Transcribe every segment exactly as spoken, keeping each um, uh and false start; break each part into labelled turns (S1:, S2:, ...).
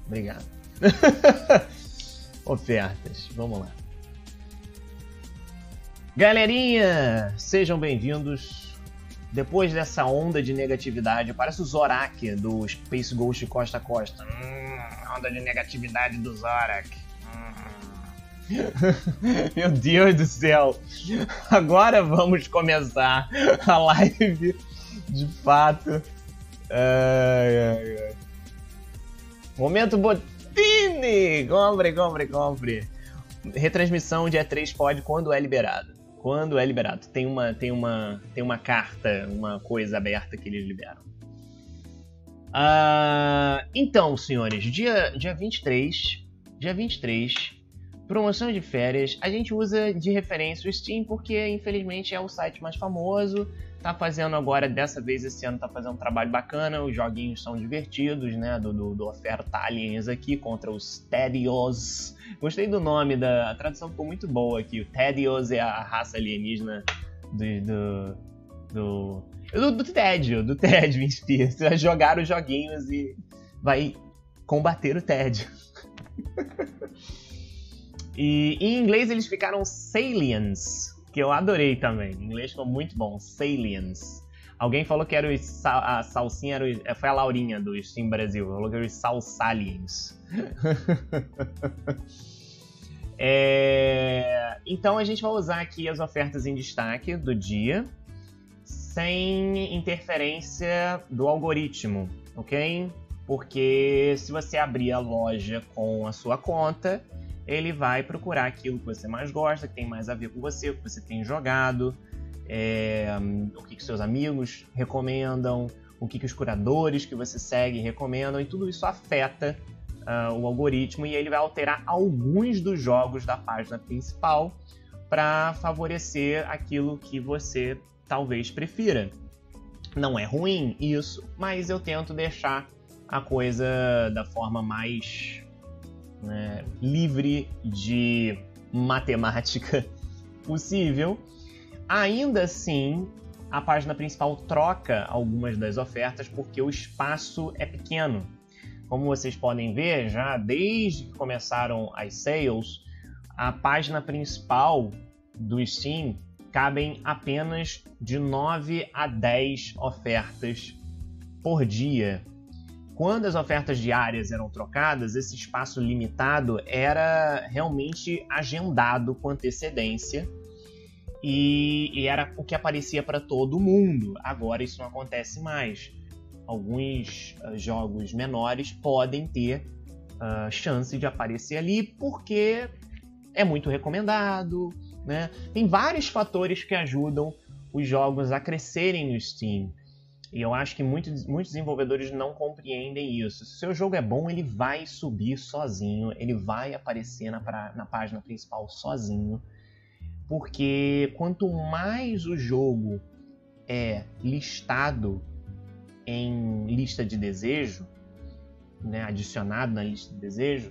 S1: Obrigado. Ofertas, vamos lá. Galerinha, sejam bem-vindos. Depois dessa onda de negatividade, parece o Zorak do Space Ghost Costa a Costa. Hum, onda de negatividade do Zorak. Hum. Meu Deus do céu. Agora vamos começar a live de fato. Ai, ai, ai. Momento Botini! Compre, compre, compre. Retransmissão dia três pode quando é liberado. Quando é liberado. Tem uma, tem uma, tem uma carta, uma coisa aberta que eles liberam. Uh, então, senhores, dia, dia vinte e três, dia vinte e três, promoção de férias, a gente usa de referência o Steam porque, infelizmente, é o site mais famoso. Tá fazendo agora, dessa vez, esse ano, tá fazendo um trabalho bacana. Os joguinhos são divertidos, né? Do, do, do Oferta Aliens aqui contra os Tedios. Gostei do nome, da, a tradução ficou muito boa aqui. O Tedios é a raça alienígena do... do, do, do, do tédio, do tédio em si. Você vai jogar os joguinhos e vai combater o tédio. E em inglês eles ficaram Saliens, que eu adorei também. Em inglês ficou muito bom, Saliens. Alguém falou que era o sal, a salsinha, era o, foi a Laurinha do Steam Brasil, falou que era os Salsaliens. é, então a gente vai usar aqui as ofertas em destaque do dia, sem interferência do algoritmo, ok? Porque se você abrir a loja com a sua conta, ele vai procurar aquilo que você mais gosta, que tem mais a ver com você, o que você tem jogado, é, o que, que seus amigos recomendam, o que, que os curadores que você segue recomendam, e tudo isso afeta uh, o algoritmo, e ele vai alterar alguns dos jogos da página principal para favorecer aquilo que você talvez prefira. Não é ruim isso, mas eu tento deixar a coisa da forma mais... Né, livre de matemática possível. Ainda assim, a página principal troca algumas das ofertas porque o espaço é pequeno. Como vocês podem ver, já desde que começaram as sales, a página principal do Steam cabem apenas de nove a dez ofertas por dia. Quando as ofertas diárias eram trocadas, esse espaço limitado era realmente agendado com antecedência e, e era o que aparecia para todo mundo. Agora isso não acontece mais. Alguns uh, jogos menores podem ter uh, chance de aparecer ali porque é muito recomendado, né? Tem vários fatores que ajudam os jogos a crescerem no Steam. E eu acho que muitos, muitos desenvolvedores não compreendem isso. Se o seu jogo é bom, ele vai subir sozinho, ele vai aparecer na, pra, na página principal sozinho, porque quanto mais o jogo é listado em lista de desejo, né, adicionado na lista de desejo,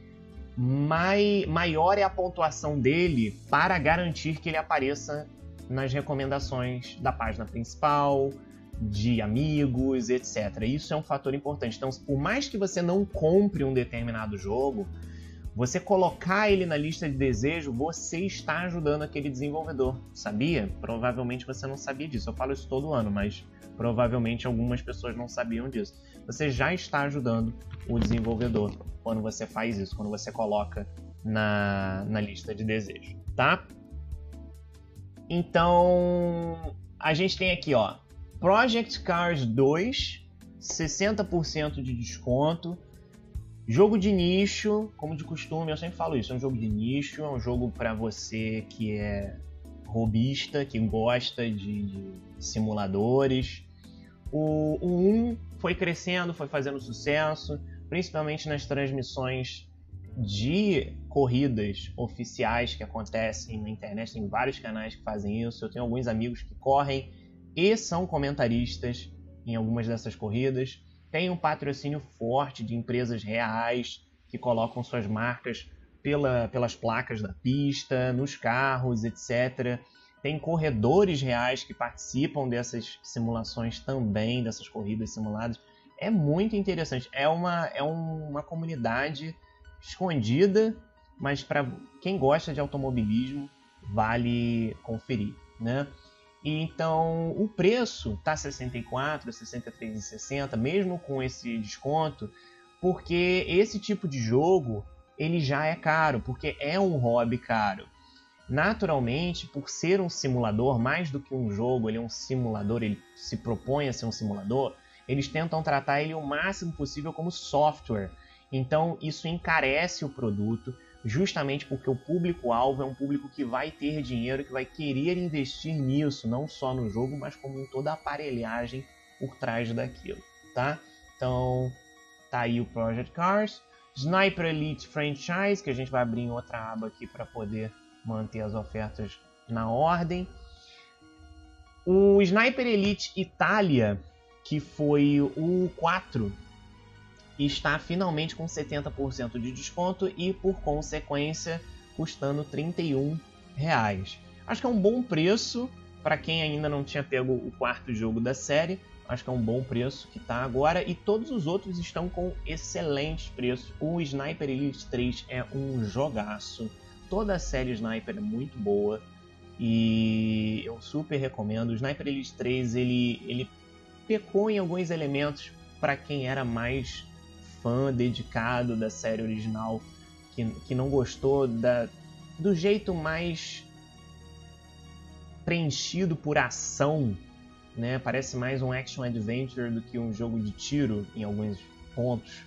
S1: mai, maior é a pontuação dele para garantir que ele apareça nas recomendações da página principal, de amigos, etcétera. Isso é um fator importante. Então, por mais que você não compre um determinado jogo, você colocar ele na lista de desejo, você está ajudando aquele desenvolvedor. Sabia? Provavelmente você não sabia disso. Eu falo isso todo ano, mas provavelmente algumas pessoas não sabiam disso. Você já está ajudando o desenvolvedor quando você faz isso, quando você coloca na, na lista de desejo, tá? Então, a gente tem aqui, ó, Project Cars dois, sessenta por cento de desconto. Jogo de nicho, como de costume, eu sempre falo isso, é um jogo de nicho, é um jogo para você que é hobbyista, que gosta de, de simuladores. O, o um foi crescendo, foi fazendo sucesso, principalmente nas transmissões de corridas oficiais que acontecem na internet. Tem vários canais que fazem isso, eu tenho alguns amigos que correm e são comentaristas em algumas dessas corridas. Tem um patrocínio forte de empresas reais que colocam suas marcas pela, pelas placas da pista, nos carros, etcétera. Tem corredores reais que participam dessas simulações também, dessas corridas simuladas. É muito interessante. É uma, é uma comunidade escondida, mas para quem gosta de automobilismo, vale conferir, né? E então o preço tá sessenta e quatro, sessenta e três e sessenta, mesmo com esse desconto, porque esse tipo de jogo ele já é caro, porque é um hobby caro. Naturalmente, por ser um simulador, mais do que um jogo, ele é um simulador, ele se propõe a ser um simulador, eles tentam tratar ele o máximo possível como software. Então isso encarece o produto, justamente porque o público-alvo é um público que vai ter dinheiro, que vai querer investir nisso, não só no jogo, mas como em toda a aparelhagem por trás daquilo, tá? Então, tá aí o Project Cars. Sniper Elite Franchise, que a gente vai abrir em outra aba aqui para poder manter as ofertas na ordem. O Sniper Elite Itália, que foi o quatro, está finalmente com setenta por cento de desconto e, por consequência, custando trinta e um reais. Acho que é um bom preço para quem ainda não tinha pego o quarto jogo da série. Acho que é um bom preço que está agora, e todos os outros estão com excelentes preços. O Sniper Elite três é um jogaço. Toda a série Sniper é muito boa e eu super recomendo. O Sniper Elite três ele, ele pecou em alguns elementos para quem era mais fã dedicado da série original, que, que não gostou da, do jeito mais preenchido por ação, né? Parece mais um action adventure do que um jogo de tiro em alguns pontos.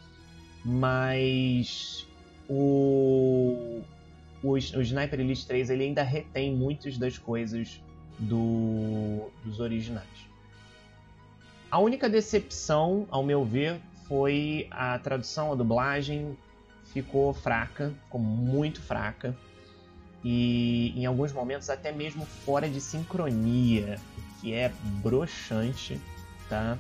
S1: Mas o, o, o Sniper Elite três ele ainda retém muitas das coisas do, dos originais. A única decepção, ao meu ver, foi a tradução, a dublagem ficou fraca, ficou muito fraca. E em alguns momentos até mesmo fora de sincronia, o que é broxante, tá?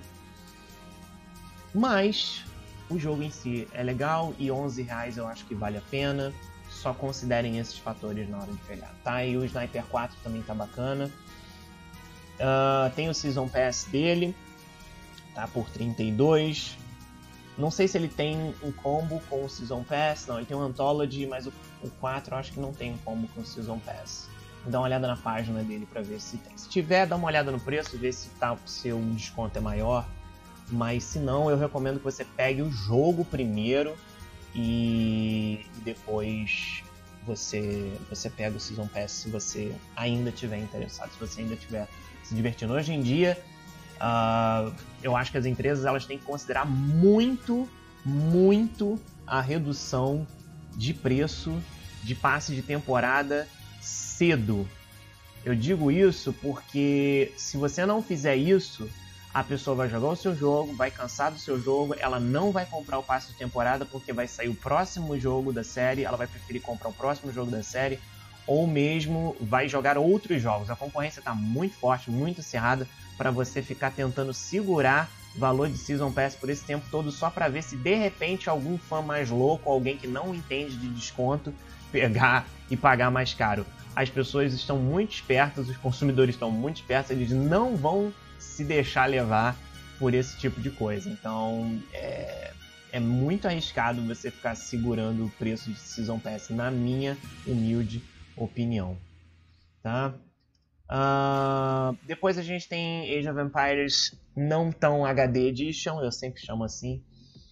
S1: Mas o jogo em si é legal e onze reais eu acho que vale a pena. Só considerem esses fatores na hora de pegar, tá? E o Sniper quatro também tá bacana. Uh, tem o Season Pass dele, tá por trinta e dois. Não sei se ele tem um combo com o Season Pass. Não, ele tem um Anthology, mas o, o quatro eu acho que não tem um combo com o Season Pass. Dá uma olhada na página dele para ver se tem. Se tiver, dá uma olhada no preço, ver se, tá, se o desconto é maior. Mas se não, eu recomendo que você pegue o jogo primeiro e depois você, você pega o Season Pass se você ainda estiver interessado, se você ainda estiver se divertindo. Hoje em dia, Uh, eu acho que as empresas elas têm que considerar muito, muito a redução de preço de passe de temporada cedo. Eu digo isso porque se você não fizer isso, a pessoa vai jogar o seu jogo, vai cansar do seu jogo, ela não vai comprar o passe de temporada porque vai sair o próximo jogo da série, ela vai preferir comprar o próximo jogo da série, ou mesmo vai jogar outros jogos. A concorrência está muito forte, muito acirrada, para você ficar tentando segurar valor de Season Pass por esse tempo todo só para ver se de repente algum fã mais louco, alguém que não entende de desconto, pegar e pagar mais caro. As pessoas estão muito espertas, os consumidores estão muito espertos, eles não vão se deixar levar por esse tipo de coisa. Então é, é muito arriscado você ficar segurando o preço de Season Pass, na minha humilde opinião, tá? Uh, depois a gente tem Age of Empires não tão H D Edition, eu sempre chamo assim,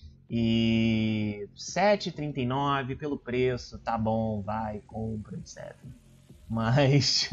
S1: e sete reais e trinta e nove centavos pelo preço, tá bom, vai, compra, etcétera. Mas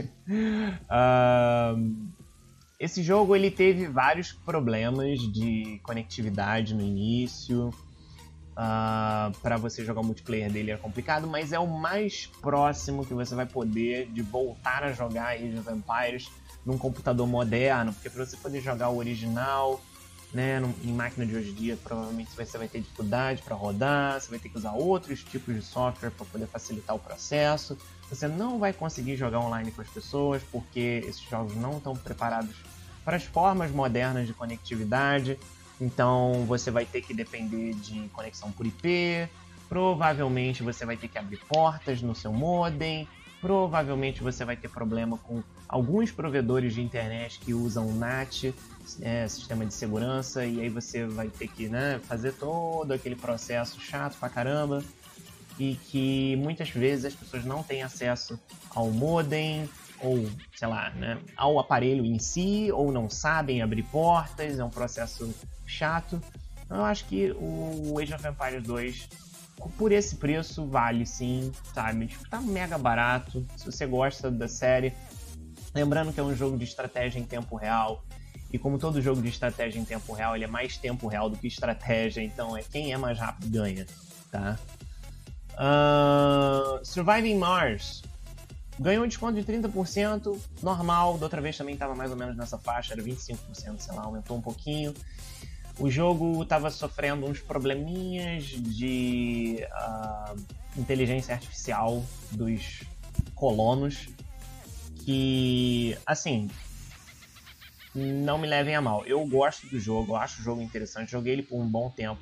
S1: uh, esse jogo ele teve vários problemas de conectividade no início. Uh, para você jogar o multiplayer dele é complicado, mas é o mais próximo que você vai poder de voltar a jogar Age of Empires num computador moderno, porque para você poder jogar o original, né, em máquina de hoje em dia, provavelmente você vai ter dificuldade para rodar, você vai ter que usar outros tipos de software para poder facilitar o processo, você não vai conseguir jogar online com as pessoas, porque esses jogos não estão preparados para as formas modernas de conectividade. Então você vai ter que depender de conexão por I P, provavelmente você vai ter que abrir portas no seu modem, Provavelmente você vai ter problema com alguns provedores de internet que usam N A T, é, sistema de segurança, e aí você vai ter que, né, fazer todo aquele processo chato pra caramba, e que muitas vezes as pessoas não têm acesso ao modem, ou, sei lá, né, ao aparelho em si, ou não sabem abrir portas, é um processo chato. Então eu acho que o Age of Empires dois, por esse preço, vale sim, sabe? Tipo, tá mega barato, se você gosta da série. Lembrando que é um jogo de estratégia em tempo real, e como todo jogo de estratégia em tempo real, ele é mais tempo real do que estratégia, então é quem é mais rápido ganha, tá? Uh, Surviving Mars ganhou um desconto de trinta por cento, normal, da outra vez também estava mais ou menos nessa faixa, era vinte e cinco por cento, sei lá, aumentou um pouquinho. O jogo estava sofrendo uns probleminhas de uh, inteligência artificial dos colonos, que, assim, não me levem a mal. Eu gosto do jogo, eu acho o jogo interessante, joguei ele por um bom tempo,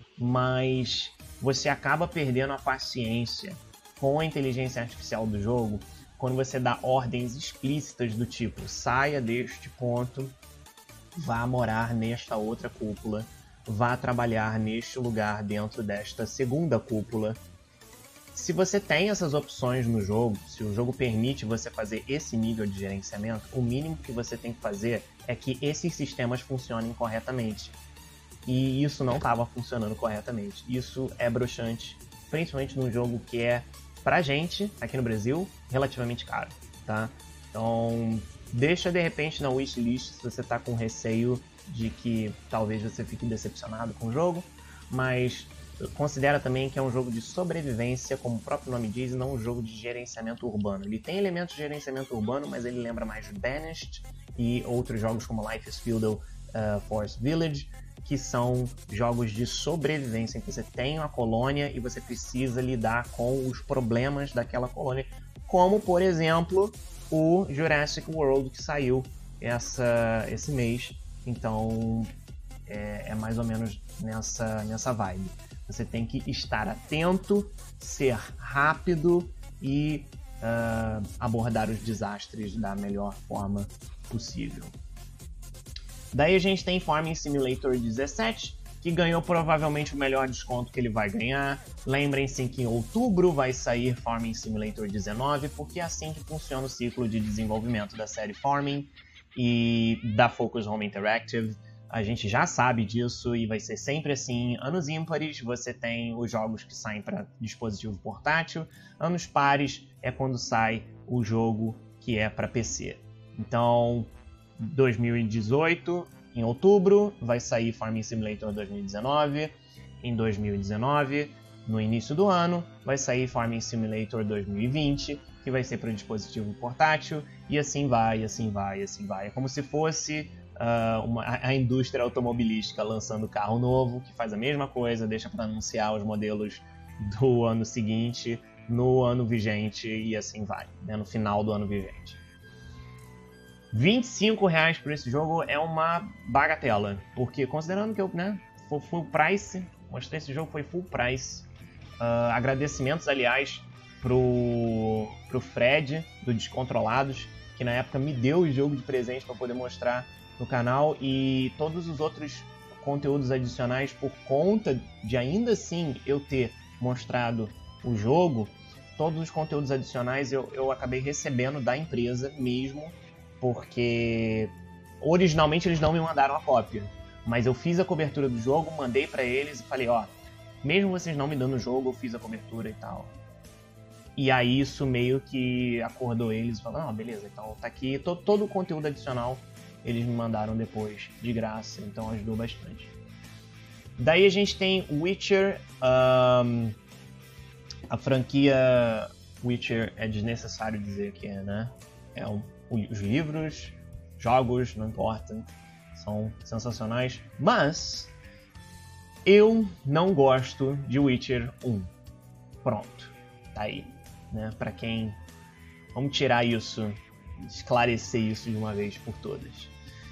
S1: mas você acaba perdendo a paciência com a inteligência artificial do jogo quando você dá ordens explícitas do tipo: saia deste ponto, vá morar nesta outra cúpula, vá trabalhar neste lugar dentro desta segunda cúpula. Se você tem essas opções no jogo, se o jogo permite você fazer esse nível de gerenciamento, o mínimo que você tem que fazer é que esses sistemas funcionem corretamente. E isso não estava funcionando corretamente. Isso é broxante, principalmente num jogo que é, pra gente, aqui no Brasil, relativamente caro, tá? Então, deixa de repente na wishlist se você tá com receio de que talvez você fique decepcionado com o jogo, mas considera também que é um jogo de sobrevivência, como o próprio nome diz, e não um jogo de gerenciamento urbano. Ele tem elementos de gerenciamento urbano, mas ele lembra mais de Banished e outros jogos como Life is Feudal, uh, Forest Village, que são jogos de sobrevivência, em que você tem uma colônia e você precisa lidar com os problemas daquela colônia, como, por exemplo, o Jurassic World, que saiu essa, esse mês. Então, é, é mais ou menos nessa, nessa vibe. Você tem que estar atento, ser rápido e uh, abordar os desastres da melhor forma possível. Daí a gente tem Farming Simulator dezessete, que ganhou provavelmente o melhor desconto que ele vai ganhar. Lembrem-se que em outubro vai sair Farming Simulator dezenove, porque é assim que funciona o ciclo de desenvolvimento da série Farming e da Focus Home Interactive. A gente já sabe disso e vai ser sempre assim. Anos ímpares, você tem os jogos que saem para dispositivo portátil. Anos pares é quando sai o jogo que é para P C. Então, dois mil e dezoito, em outubro, vai sair Farming Simulator dois mil e dezenove. Em dois mil e dezenove, no início do ano, vai sair Farming Simulator dois mil e vinte, que vai ser para dispositivo portátil. E assim vai, assim vai, assim vai. É como se fosse uh, uma, a indústria automobilística lançando carro novo, que faz a mesma coisa, deixa para anunciar os modelos do ano seguinte, no ano vigente, e assim vai, né, no final do ano vigente. vinte e cinco reais por esse jogo é uma bagatela, porque considerando que eu, né, foi full price, mostrei esse jogo, foi full price. Uh, agradecimentos, aliás, pro, pro Fred, do Descontrolados, que na época me deu o jogo de presente para poder mostrar no canal, e todos os outros conteúdos adicionais, por conta de ainda assim eu ter mostrado o jogo, todos os conteúdos adicionais eu, eu acabei recebendo da empresa mesmo, porque originalmente eles não me mandaram a cópia, mas eu fiz a cobertura do jogo, mandei pra eles e falei, ó, mesmo vocês não me dando o jogo, eu fiz a cobertura e tal. E aí isso meio que acordou eles e falou, não, beleza, então tá aqui, to todo o conteúdo adicional eles me mandaram depois, de graça, então ajudou bastante. Daí a gente tem Witcher, um, a franquia Witcher é desnecessário dizer que é, né? É um Os livros, jogos, não importa, são sensacionais, mas eu não gosto de Witcher um. Pronto, tá aí, né? Pra quem... Vamos tirar isso, esclarecer isso de uma vez por todas.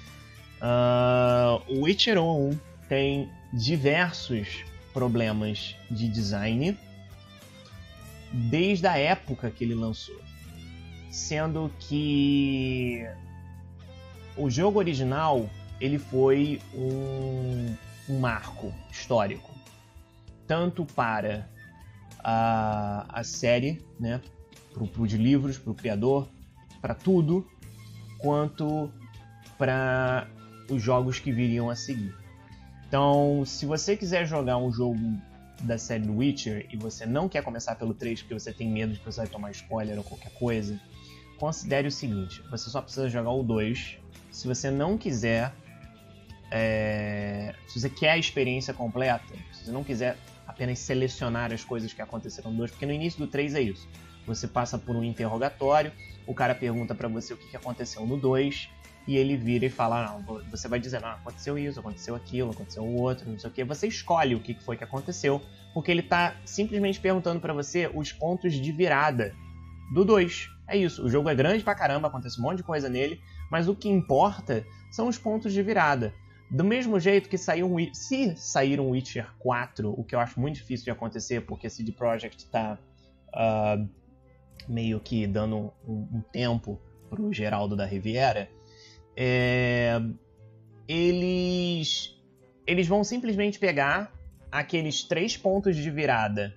S1: Uh, o Witcher um tem diversos problemas de design desde a época que ele lançou. sendo que o jogo original ele foi um, um marco histórico, tanto para a, a série, né, para os livros, para o criador, para tudo, quanto para os jogos que viriam a seguir. Então, se você quiser jogar um jogo da série do Witcher e você não quer começar pelo três porque você tem medo de que você vai tomar spoiler ou qualquer coisa, considere o seguinte, você só precisa jogar o dois. Se você não quiser, é... se você quer a experiência completa, se você não quiser apenas selecionar as coisas que aconteceram no dois, porque no início do três é isso, você passa por um interrogatório, o cara pergunta pra você o que aconteceu no dois, e ele vira e fala, não, você vai dizer, não, aconteceu isso, aconteceu aquilo, aconteceu o outro, não sei o que. Você escolhe o que foi que aconteceu, porque ele tá simplesmente perguntando pra você os pontos de virada do dois. É isso, o jogo é grande pra caramba, acontece um monte de coisa nele, mas o que importa são os pontos de virada. Do mesmo jeito que saiu um, se sair um Witcher quatro, o que eu acho muito difícil de acontecer, porque a C D Projekt tá uh, meio que dando um, um tempo pro Geraldo da Riviera, É, eles, eles vão simplesmente pegar aqueles três pontos de virada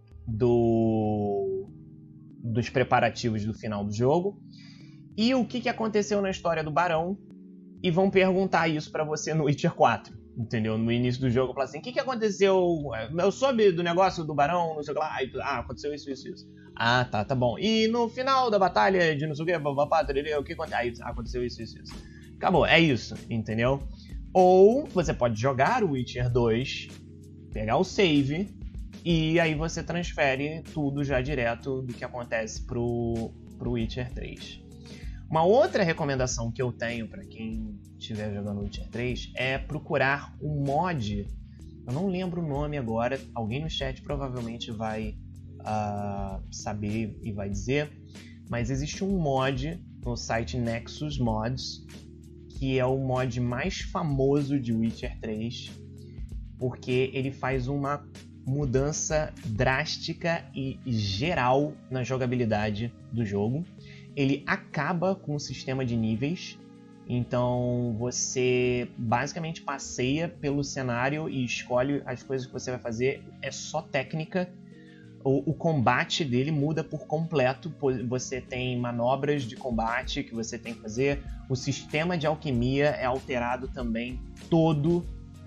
S1: do, dos preparativos do final do jogo e o que, que aconteceu na história do Barão e vão perguntar isso pra você no Witcher quatro, entendeu? No início do jogo, falar assim, o que, que aconteceu? Eu soube do negócio do Barão, não sei o que lá, ah, aconteceu isso, isso, isso. Ah, tá, tá bom. E no final da batalha de não sei o que, babá, o que aconteceu? Ah, aconteceu isso, isso, isso. Acabou, é isso, entendeu? Ou você pode jogar o Witcher dois, pegar o save, e aí você transfere tudo já direto do que acontece pro, pro Witcher três. Uma outra recomendação que eu tenho para quem estiver jogando Witcher três é procurar um mod, eu não lembro o nome agora, alguém no chat provavelmente vai uh, saber e vai dizer, mas existe um mod no site Nexus Mods, que é o mod mais famoso de Witcher três, porque ele faz uma mudança drástica e geral na jogabilidade do jogo. Ele acaba com o sistema de níveis, então você basicamente passeia pelo cenário e escolhe as coisas que você vai fazer, é só técnica. O, o combate dele muda por completo, você tem manobras de combate que você tem que fazer, o sistema de alquimia é alterado também todo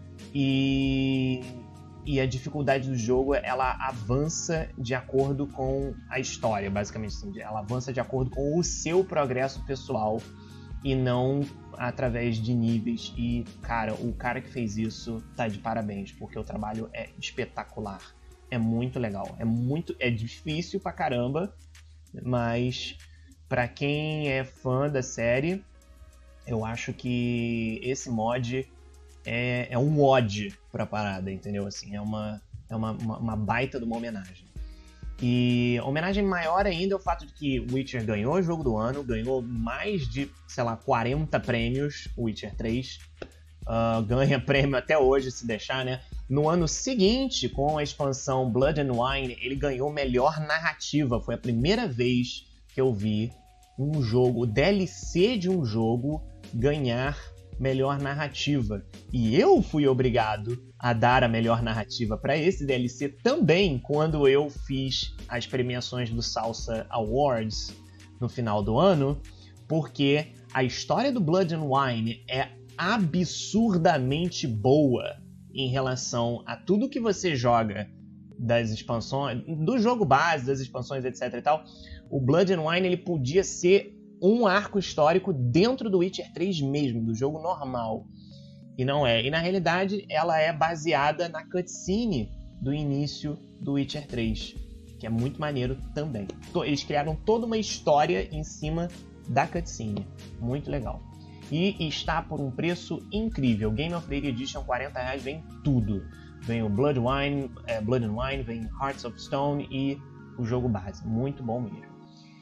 S1: e, e a dificuldade do jogo ela avança de acordo com a história, basicamente assim, ela avança de acordo com o seu progresso pessoal e não através de níveis. E cara, o cara que fez isso tá de parabéns, porque o trabalho é espetacular. É muito legal, é muito, é difícil pra caramba, mas pra quem é fã da série, eu acho que esse mod é, é um ode pra parada, entendeu? Assim, é uma, é uma, uma, uma baita de uma homenagem. E a homenagem maior ainda é o fato de que Witcher ganhou o jogo do ano, ganhou mais de, sei lá, quarenta prêmios, Witcher três, uh, ganha prêmio até hoje, se deixar, né? No ano seguinte, com a expansão Blood and Wine, ele ganhou melhor narrativa. Foi a primeira vez que eu vi um jogo, o D L C de um jogo, ganhar melhor narrativa. E eu fui obrigado a dar a melhor narrativa para esse D L C também quando eu fiz as premiações do Salsa Awards no final do ano, porque a história do Blood and Wine é absurdamente boa em relação a tudo que você joga das expansões, do jogo base, das expansões, etc e tal. O Blood and Wine ele podia ser um arco histórico dentro do Witcher três mesmo, do jogo normal. E não é. E na realidade ela é baseada na cutscene do início do Witcher três, que é muito maneiro também. Eles criaram toda uma história em cima da cutscene. Muito legal. E está por um preço incrível. Game of the Year Edition, quarenta reais, vem tudo. Vem o Blood, Wine, é, Blood and Wine, vem Hearts of Stone e o jogo base. Muito bom mesmo.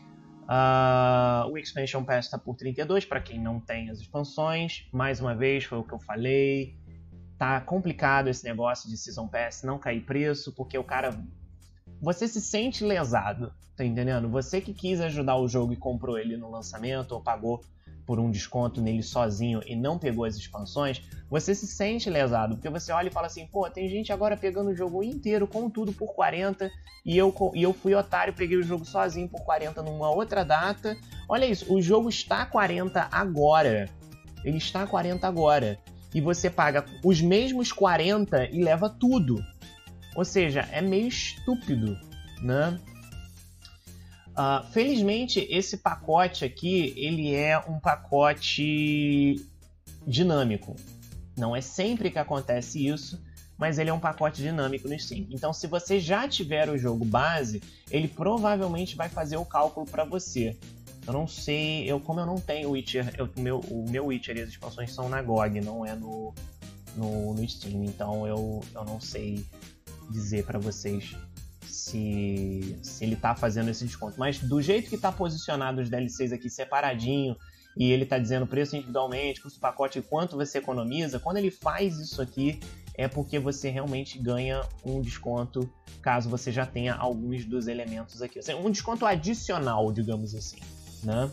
S1: Uh, o Expansion Pass está por trinta e dois para quem não tem as expansões. Mais uma vez, foi o que eu falei. Tá complicado esse negócio de Season Pass não cair preço, porque o cara você se sente lesado, tá entendendo? Você que quis ajudar o jogo e comprou ele no lançamento ou pagou por um desconto nele sozinho e não pegou as expansões, você se sente lesado, porque você olha e fala assim, pô, tem gente agora pegando o jogo inteiro com tudo por quarenta e eu, e eu fui otário, peguei o jogo sozinho por quarenta numa outra data. Olha isso, o jogo está quarenta agora, ele está quarenta agora, e você paga os mesmos quarenta e leva tudo. Ou seja, é meio estúpido, né? Uh, felizmente, esse pacote aqui, ele é um pacote dinâmico. Não é sempre que acontece isso, mas ele é um pacote dinâmico no Steam. Então, se você já tiver o jogo base, ele provavelmente vai fazer o cálculo para você. Eu não sei, eu, como eu não tenho o Witcher, eu, o, meu, o meu Witcher e as expansões são na G O G, não é no, no, no Steam. Então, eu, eu não sei dizer para vocês Se, se ele tá fazendo esse desconto. Mas do jeito que tá posicionado os D L Cs aqui separadinho, e ele tá dizendo preço individualmente, custo pacote e quanto você economiza, quando ele faz isso aqui, é porque você realmente ganha um desconto, caso você já tenha alguns dos elementos aqui. Ou seja, um desconto adicional, digamos assim, né?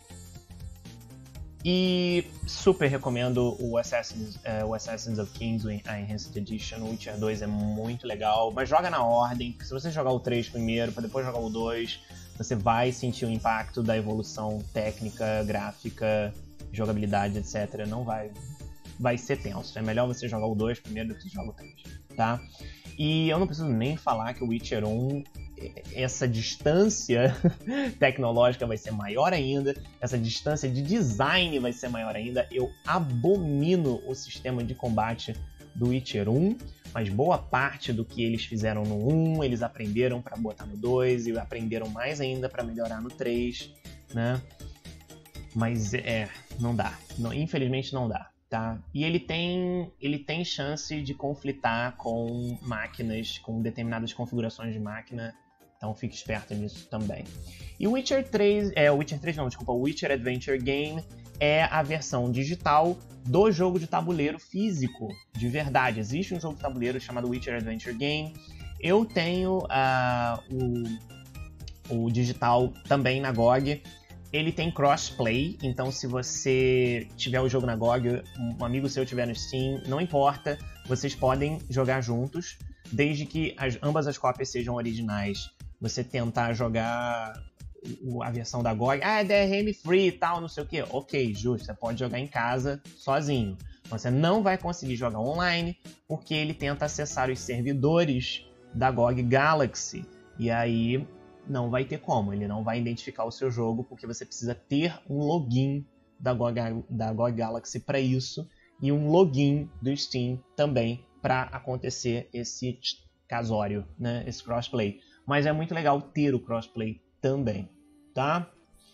S1: E super recomendo o Assassins, uh, o Assassins of Kings, a Enhanced Edition. O Witcher dois é muito legal, mas joga na ordem, porque se você jogar o três primeiro, para depois jogar o dois, você vai sentir o impacto da evolução técnica, gráfica, jogabilidade, etcétera. Não vai, vai ser tenso. É melhor você jogar o dois primeiro do que jogar o três, tá? E eu não preciso nem falar que o Witcher um, essa distância tecnológica vai ser maior ainda, essa distância de design vai ser maior ainda. Eu abomino o sistema de combate do Witcher um, mas boa parte do que eles fizeram no um, eles aprenderam para botar no dois e aprenderam mais ainda para melhorar no três, né? Mas é, não dá, não, infelizmente não dá. Tá? E ele tem, ele tem chance de conflitar com máquinas, com determinadas configurações de máquina, então fique esperto nisso também. E o Witcher três, é, o Witcher três não, desculpa, o Witcher Adventure Game é a versão digital do jogo de tabuleiro físico, de verdade. Existe um jogo de tabuleiro chamado Witcher Adventure Game, eu tenho uh, o, o digital também na G O G. Ele tem crossplay, então se você tiver o jogo na G O G, um amigo seu tiver no Steam, não importa, vocês podem jogar juntos, desde que as, ambas as cópias sejam originais. Você tentar jogar a versão da G O G, ah, é D R M free e tal, não sei o que, ok, justo, você pode jogar em casa sozinho. Você não vai conseguir jogar online, porque ele tenta acessar os servidores da G O G Galaxy, e aí não vai ter como, ele não vai identificar o seu jogo, porque você precisa ter um login da G O G, da G O G Galaxy para isso, e um login do Steam também para acontecer esse casório, né, esse crossplay. Mas é muito legal ter o crossplay também, tá?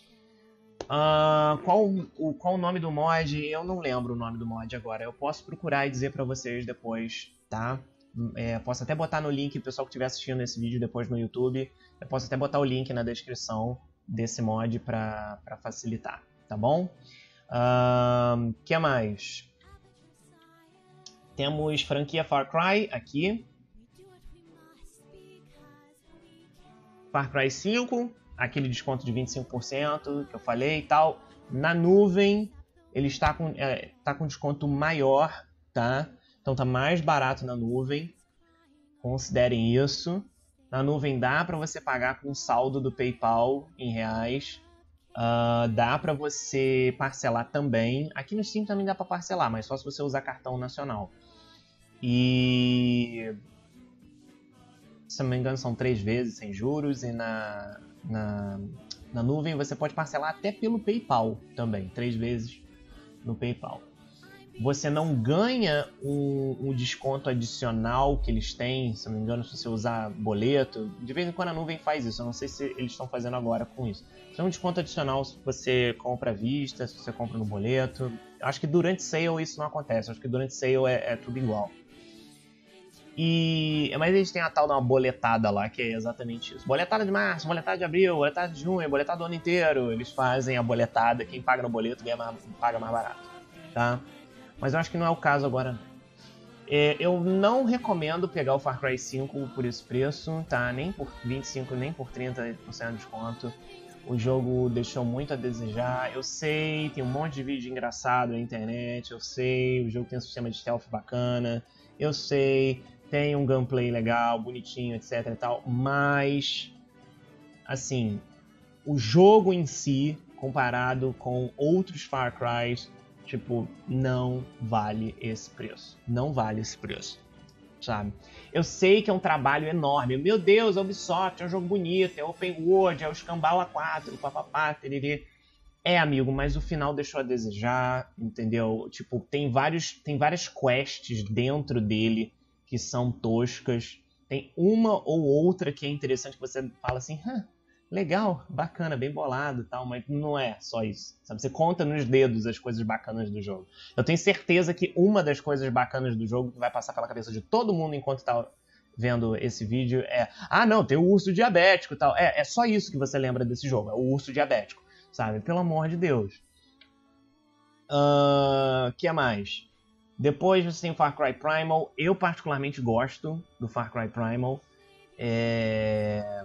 S1: Uh, qual, o, qual o nome do mod? Eu não lembro o nome do mod agora, eu posso procurar e dizer para vocês depois, tá? É, posso até botar no link, o pessoal que estiver assistindo esse vídeo depois no YouTube, eu posso até botar o link na descrição desse mod para facilitar, tá bom? O uh, que mais? Temos franquia Far Cry aqui. Far Cry cinco, aquele desconto de vinte e cinco por cento que eu falei e tal. Na nuvem, ele está com, é, tá com desconto maior, tá? Então tá mais barato na nuvem, considerem isso. Na nuvem dá para você pagar com saldo do PayPal em reais, uh, dá para você parcelar também. Aqui no Steam também dá para parcelar, mas só se você usar cartão nacional. E se não me engano são três vezes sem juros, e na, na, na nuvem você pode parcelar até pelo PayPal também, três vezes no PayPal. Você não ganha um, um desconto adicional que eles têm, se não me engano, se você usar boleto. De vez em quando a nuvem faz isso, eu não sei se eles estão fazendo agora com isso. Tem um desconto adicional se você compra à vista, se você compra no boleto. Acho que durante sale isso não acontece, acho que durante sale é, é tudo igual. E, mas eles têm a tal de uma boletada lá, que é exatamente isso. Boletada de março, boletada de abril, boletada de junho, boletada do ano inteiro. Eles fazem a boletada, quem paga no boleto ganha mais, paga mais barato, tá? Mas eu acho que não é o caso agora. É, eu não recomendo pegar o Far Cry cinco por esse preço, tá? Nem por vinte e cinco, nem por trinta por cento de desconto. O jogo deixou muito a desejar. Eu sei, tem um monte de vídeo engraçado na internet. Eu sei, o jogo tem um sistema de stealth bacana. Eu sei, tem um gameplay legal, bonitinho, etc e tal. Mas, assim, o jogo em si, comparado com outros Far Crys, tipo, não vale esse preço. Não vale esse preço, sabe? Eu sei que é um trabalho enorme. Meu Deus, a Ubisoft é um jogo bonito, é open world, é o escambau A quatro, papapá, tererê. É, amigo, mas o final deixou a desejar, entendeu? Tipo, tem, vários, tem várias quests dentro dele que são toscas. Tem uma ou outra que é interessante, que você fala assim, hã, legal, bacana, bem bolado e tal, mas não é só isso, sabe? Você conta nos dedos as coisas bacanas do jogo. Eu tenho certeza que uma das coisas bacanas do jogo que vai passar pela cabeça de todo mundo enquanto tá vendo esse vídeo é, ah não, tem o urso diabético e tal. É, é só isso que você lembra desse jogo, é o urso diabético, sabe? Pelo amor de Deus. O uh, que mais? Depois você tem o Far Cry Primal. Eu particularmente gosto do Far Cry Primal. É...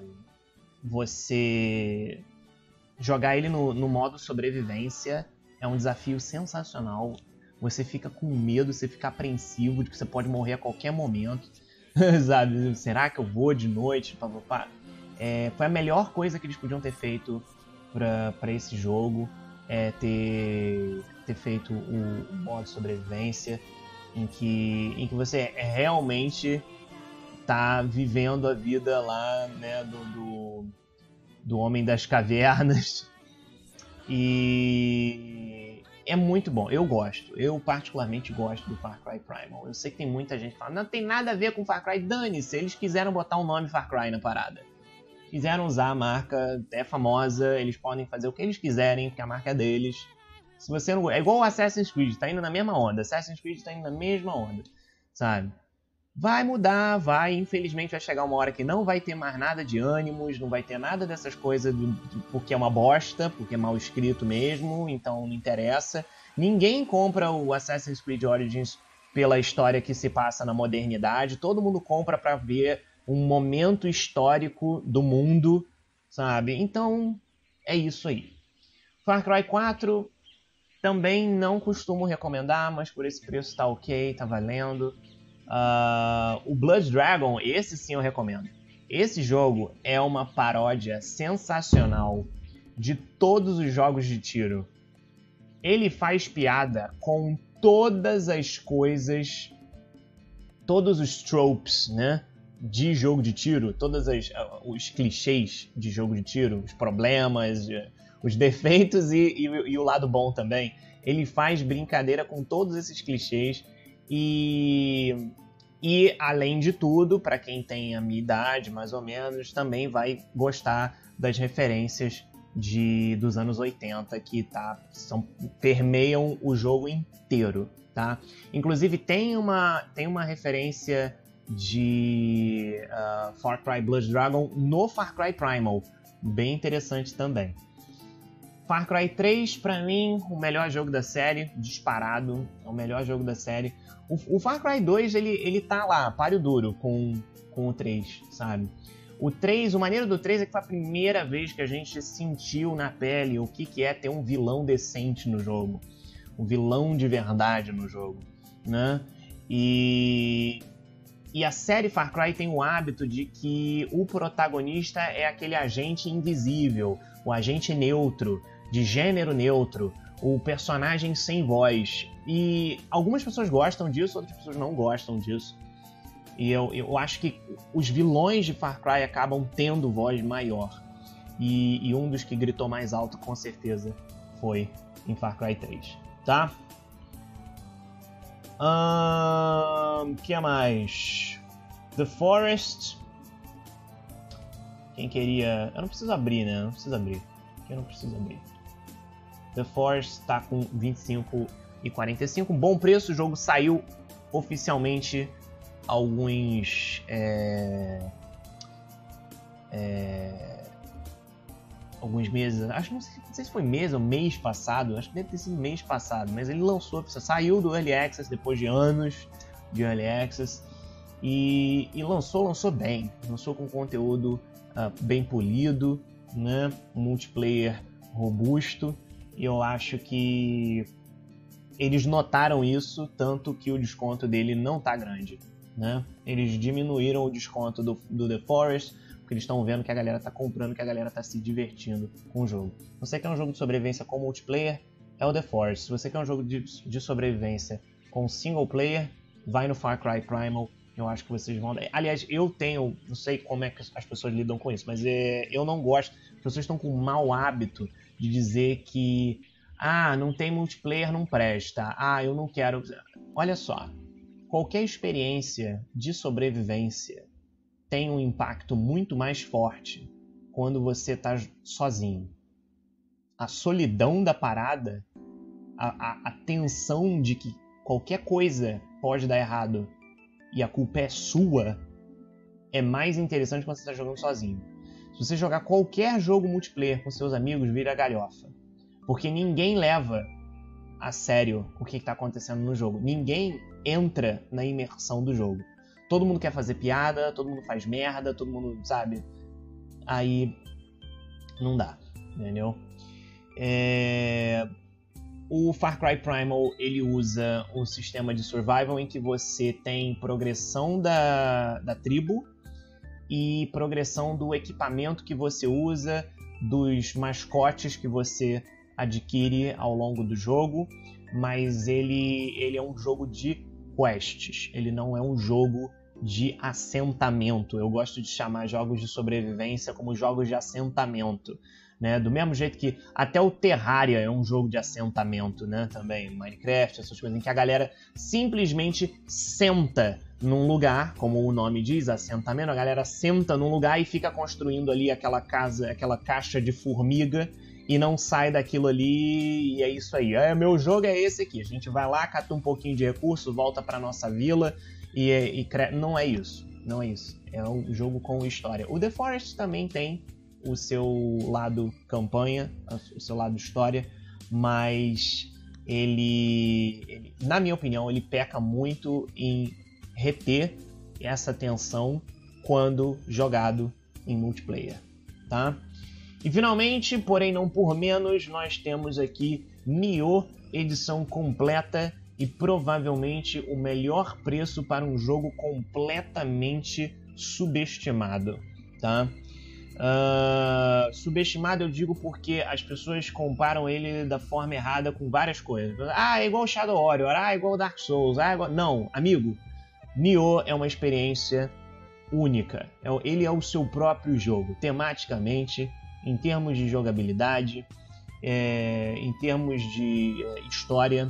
S1: Você jogar ele no, no modo sobrevivência é um desafio sensacional. Você fica com medo, você fica apreensivo de que você pode morrer a qualquer momento. Sabe? Será que eu vou de noite? Pá, pá, pá. É, foi a melhor coisa que eles podiam ter feito para esse jogo. É ter, ter feito o, o modo sobrevivência em que, em que você realmente tá vivendo a vida lá, né, do, do, do Homem das Cavernas. E é muito bom, eu gosto. Eu particularmente gosto do Far Cry Primal. Eu sei que tem muita gente que fala, não tem nada a ver com Far Cry. Dane-se, eles quiseram botar o nome Far Cry na parada. Quiseram usar a marca, é famosa, eles podem fazer o que eles quiserem, porque a marca é deles. Se você não... É igual o Assassin's Creed, tá indo na mesma onda. Assassin's Creed tá indo na mesma onda, sabe? Vai mudar, vai, infelizmente vai chegar uma hora que não vai ter mais nada de ânimos, não vai ter nada dessas coisas, de, de, porque é uma bosta, porque é mal escrito mesmo, então não interessa. Ninguém compra o Assassin's Creed Origins pela história que se passa na modernidade, todo mundo compra pra ver um momento histórico do mundo, sabe? Então, é isso aí. Far Cry quatro, também não costumo recomendar, mas por esse preço tá ok, tá valendo. Uh, o Blood Dragon, esse sim eu recomendo. Esse jogo é uma paródia sensacional de todos os jogos de tiro. Ele faz piada com todas as coisas, todos os tropes, né, de jogo de tiro, todos as, uh, os clichês de jogo de tiro, os problemas, uh, os defeitos e, e, e o lado bom também. Ele faz brincadeira com todos esses clichês. E, e, além de tudo, para quem tem a minha idade, mais ou menos, também vai gostar das referências de, dos anos oitenta, que tá, são, permeiam o jogo inteiro, tá? Inclusive, tem uma, tem uma referência de uh, Far Cry Blood Dragon no Far Cry Primal, bem interessante também. Far Cry três, pra mim, o melhor jogo da série, disparado, é o melhor jogo da série. O, o Far Cry dois, ele, ele tá lá, páreo duro com, com o três, sabe? O três, o maneiro do três é que foi a primeira vez que a gente sentiu na pele o que, que é ter um vilão decente no jogo. Um vilão de verdade no jogo, né? E, e a série Far Cry tem o hábito de que o protagonista é aquele agente invisível, o agente neutro, de gênero neutro, o personagem sem voz. E algumas pessoas gostam disso, outras pessoas não gostam disso. E eu, eu acho que os vilões de Far Cry acabam tendo voz maior. E, e um dos que gritou mais alto, com certeza, foi em Far Cry três. Tá? O um, que mais? The Forest. Quem queria... Eu não preciso abrir, né? Eu não preciso abrir. Eu não preciso abrir. The Forest está com vinte e cinco e quarenta e cinco. Bom preço. O jogo saiu oficialmente alguns... É, é, alguns meses... Acho não sei, não sei se foi mês ou mês passado. Acho que deve ter sido mês passado. Mas ele lançou... Saiu do Early Access depois de anos. de Early Access. E, e lançou, lançou bem. Lançou com conteúdo uh, bem polido, né? Multiplayer robusto. E eu acho que eles notaram isso, tanto que o desconto dele não tá grande, né? Eles diminuíram o desconto do, do The Forest, porque eles estão vendo que a galera tá comprando, que a galera tá se divertindo com o jogo. Você quer um jogo de sobrevivência com multiplayer? É o The Forest. Se você quer um jogo de, de sobrevivência com single player, vai no Far Cry Primal. Eu acho que vocês vão... Aliás, eu tenho... Não sei como é que as pessoas lidam com isso, mas é, eu não gosto... As pessoas estão com um mau hábito de dizer que... Ah, não tem multiplayer, não presta. Ah, eu não quero... Olha só. Qualquer experiência de sobrevivência tem um impacto muito mais forte quando você está sozinho. A solidão da parada, a, a, a tensão de que qualquer coisa pode dar errado e a culpa é sua, é mais interessante quando você está jogando sozinho. Se você jogar qualquer jogo multiplayer com seus amigos, vira galhofa. Porque ninguém leva a sério o que está acontecendo no jogo. Ninguém entra na imersão do jogo. Todo mundo quer fazer piada, todo mundo faz merda, todo mundo, sabe? Aí não dá, entendeu? É... O Far Cry Primal, ele usa um sistema de survival em que você tem progressão da, da tribo e progressão do equipamento que você usa, dos mascotes que você adquire ao longo do jogo, mas ele, ele é um jogo de quests, ele não é um jogo de assentamento. Eu gosto de chamar jogos de sobrevivência como jogos de assentamento, né? Do mesmo jeito que até o Terraria é um jogo de assentamento, né? Também Minecraft, essas coisas em que a galera simplesmente senta num lugar, como o nome diz, assentamento, a galera senta num lugar e fica construindo ali aquela casa, aquela caixa de formiga e não sai daquilo ali, e é isso aí. É, meu jogo é esse aqui, a gente vai lá, cata um pouquinho de recurso, volta pra nossa vila e, e cre... não é isso, não é isso. É um jogo com história. O The Forest também tem o seu lado campanha, o seu lado história, mas ele, ele, na minha opinião, ele peca muito em reter essa tensão quando jogado em multiplayer, tá? E finalmente, porém não por menos, nós temos aqui Nioh, edição completa e provavelmente o melhor preço para um jogo completamente subestimado, tá? Uh, subestimado eu digo porque as pessoas comparam ele da forma errada com várias coisas. Ah, é igual Shadow Warrior, ah, é igual Dark Souls, ah, é igual... Não, amigo, Nioh é uma experiência única. Ele é o seu próprio jogo, tematicamente, em termos de jogabilidade, é, em termos de é, história.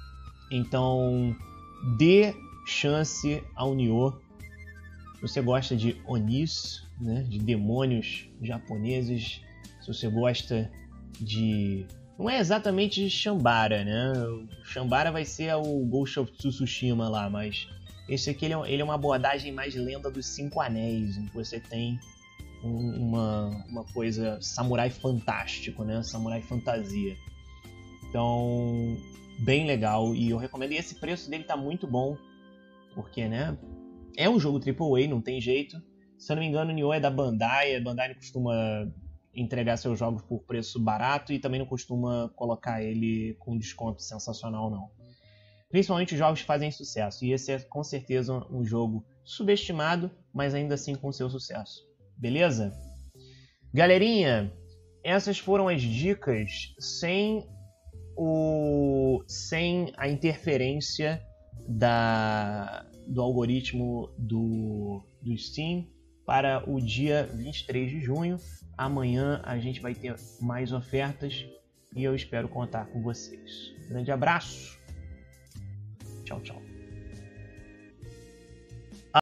S1: Então, dê chance ao Nioh. Se você gosta de Onis, né, de demônios japoneses, se você gosta de... Não é exatamente de Shambara, né? O Shambara vai ser o Ghost of Tsushima lá, mas esse aqui ele é, ele é uma abordagem mais lenda dos Cinco Anéis, em que você tem um, uma, uma coisa samurai fantástico, né? Samurai fantasia. Então, bem legal e eu recomendo. E esse preço dele tá muito bom, porque, né? É um jogo triplo A, não tem jeito. Se eu não me engano, o Nioh é da Bandai. A Bandai não costuma entregar seus jogos por preço barato e também não costuma colocar ele com desconto sensacional, não. Principalmente os jogos que fazem sucesso. E esse é com certeza um jogo subestimado, mas ainda assim com seu sucesso. Beleza? Galerinha, essas foram as dicas sem, o... sem a interferência da... do algoritmo do... do Steam para o dia vinte e três de junho. Amanhã a gente vai ter mais ofertas e eu espero contar com vocês. Grande abraço. Tchau, tchau.